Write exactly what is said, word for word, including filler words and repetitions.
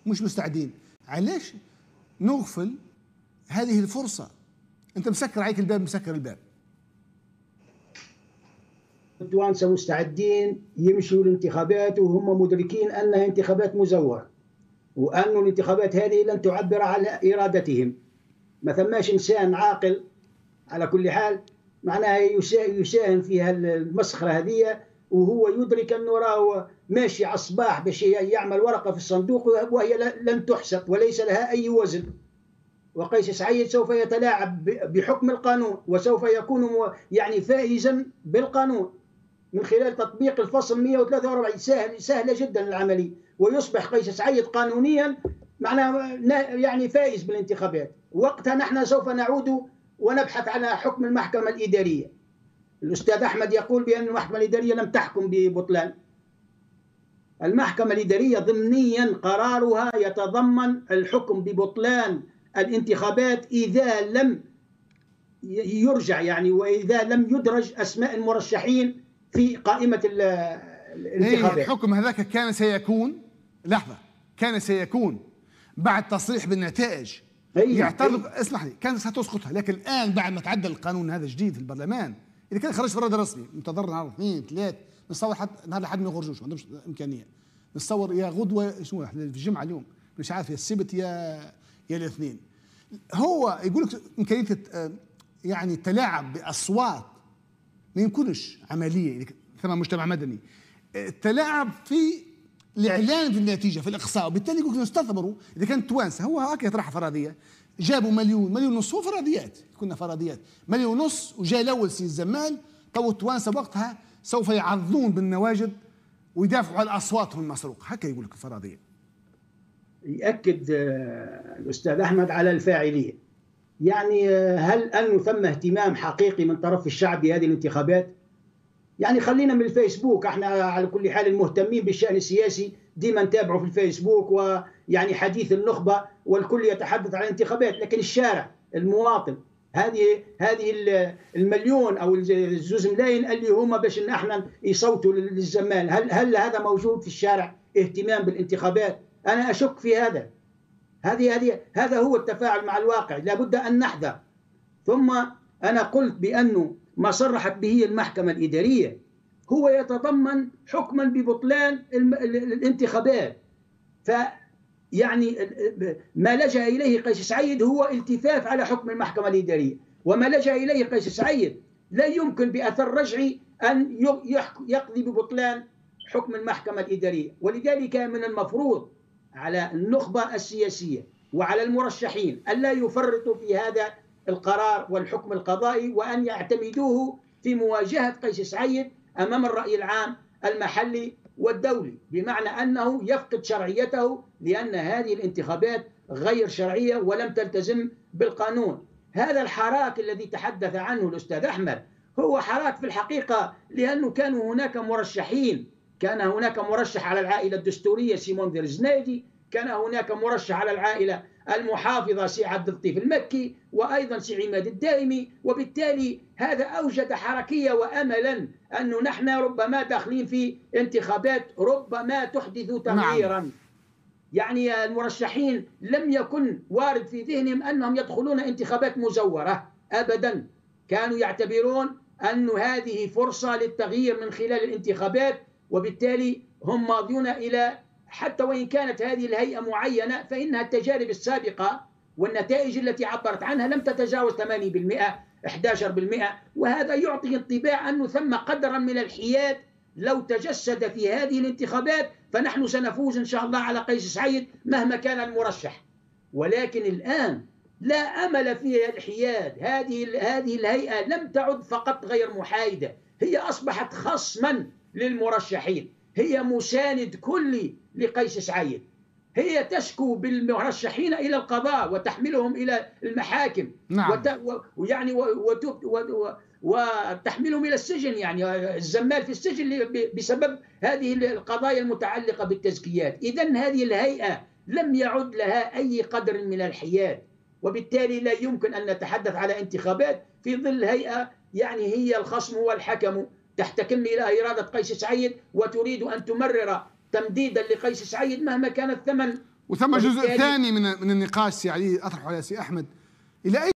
مش مستعدين. علاش نغفل هذه الفرصة؟ أنت مسكر عليك الباب، مسكر الباب. التوانسة مستعدين يمشوا الانتخابات وهم مدركين أنها انتخابات مزورة، وأن الانتخابات هذه لن تعبر على إرادتهم. ما ثماش إنسان عاقل على كل حال معناها يساهم في المسخرة هذه وهو يدرك أنه راه ماشي على الصباح باش يعمل ورقة في الصندوق وهي لن تحسب وليس لها أي وزن. وقيس سعيد سوف يتلاعب بحكم القانون وسوف يكون يعني فائزا بالقانون من خلال تطبيق الفصل مئة وثلاثة وأربعين. سهل سهلة جدا العملية، ويصبح قيس سعيد قانونيا معناه يعني فائز بالانتخابات. وقتها نحن سوف نعود ونبحث على حكم المحكمة الإدارية. الأستاذ أحمد يقول بأن المحكمة الإدارية لم تحكم ببطلان. المحكمة الإدارية ضمنيا قرارها يتضمن الحكم ببطلان الانتخابات إذا لم يرجع يعني وإذا لم يدرج أسماء المرشحين في قائمة الانتخابات. الحكم هذاك كان سيكون لحظة كان سيكون بعد تصريح بالنتائج يعترض. اسمح لي، كانت ستسقطها، لكن الآن بعد ما تعدل القانون هذا جديد في البرلمان إذا كان خرج في الرد الرسمي منتظر نهار اثنين ثلاث نتصور حتى نهار الأحد ما يخرجوش، ما عندهمش إمكانية. نتصور يا غدوة شنو في الجمعة اليوم مش عارف يا السبت يا يا الاثنين. هو يقول لك إمكانية يعني التلاعب بأصوات ما يمكنش عملية ثم مجتمع مدني. التلاعب في الإعلان بالنتيجة في الإقصاء، وبالتالي يقول لك نستثمروا إذا كانت توانسة. هو هكذا طرح فرضية، جابوا مليون مليون ونص، هو فرضيات كنا فرضيات مليون ونص، وجاء الأول سي الزمال. تو التوانسة وقتها سوف يعضون بالنواجد ويدافعوا على أصواتهم المسروقة، هكذا يقول لك الفرضية. يأكد الأستاذ أحمد على الفاعلية، يعني هل أنه ثم اهتمام حقيقي من طرف الشعب بهذه الانتخابات؟ يعني خلينا من الفيسبوك، احنا على كل حال المهتمين بالشأن السياسي ديما نتابعه في الفيسبوك ويعني حديث النخبة والكل يتحدث عن الانتخابات، لكن الشارع المواطن هذه هذه المليون او الزوز ملايين اللي هما باش ان احنا يصوتوا للزمال، هل هل هذا موجود في الشارع اهتمام بالانتخابات؟ انا اشك في هذا. هذه هذه هذا هو التفاعل مع الواقع، لابد ان نحذر. ثم انا قلت بانه ما صرحت به المحكمة الإدارية هو يتضمن حكما ببطلان الانتخابات. فيعني ما لجأ إليه قيس سعيد هو التفاف على حكم المحكمة الإدارية، وما لجأ إليه قيس سعيد لا يمكن بأثر رجعي أن يقضي ببطلان حكم المحكمة الإدارية. ولذلك من المفروض على النخبة السياسية وعلى المرشحين ألا يفرطوا في هذا القرار والحكم القضائي، وأن يعتمدوه في مواجهة قيس سعيد أمام الرأي العام المحلي والدولي، بمعنى أنه يفقد شرعيته لأن هذه الانتخابات غير شرعية ولم تلتزم بالقانون. هذا الحراك الذي تحدث عنه الأستاذ أحمد هو حراك في الحقيقة لأنه كانوا هناك مرشحين. كان هناك مرشح على العائلة الدستورية سيمون ديرزنادي، كان هناك مرشح على العائلة المحافظة سي عبد اللطيف المكي، وأيضا سي عماد الدائمي، وبالتالي هذا أوجد حركية وأملا أنه نحن ربما داخلين في انتخابات ربما تحدث تغييرا. نعم. يعني المرشحين لم يكن وارد في ذهنهم أنهم يدخلون انتخابات مزورة أبدا، كانوا يعتبرون أن هذه فرصة للتغيير من خلال الانتخابات، وبالتالي هم ماضون إلى حتى وإن كانت هذه الهيئة معينة فإنها التجارب السابقة والنتائج التي عبرت عنها لم تتجاوز ثمانية بالمئة أحد عشر بالمئة، وهذا يعطي انطباع أنه ثم قدرا من الحياد لو تجسد في هذه الانتخابات فنحن سنفوز إن شاء الله على قيس سعيد مهما كان المرشح. ولكن الآن لا أمل في الحياد. هذه هذه الهيئة لم تعد فقط غير محايدة، هي أصبحت خصما للمرشحين، هي مساند كلي لقيس سعيد، هي تشكو بالمرشحين إلى القضاء وتحملهم إلى المحاكم. نعم. وت... ويعني وتب... و... وتحملهم إلى السجن، يعني الزمال في السجن بسبب هذه القضايا المتعلقة بالتزكيات. إذن هذه الهيئة لم يعد لها أي قدر من الحياد، وبالتالي لا يمكن أن نتحدث على انتخابات في ظل هيئة يعني هي الخصم والحكم تحتكم إلى إرادة قيس سعيد وتريد أن تمرر تمديدا لقيس سعيد مهما كان الثمن وثم جزء ثاني من من النقاش سي علي اطرحه على سي احمد، الى اي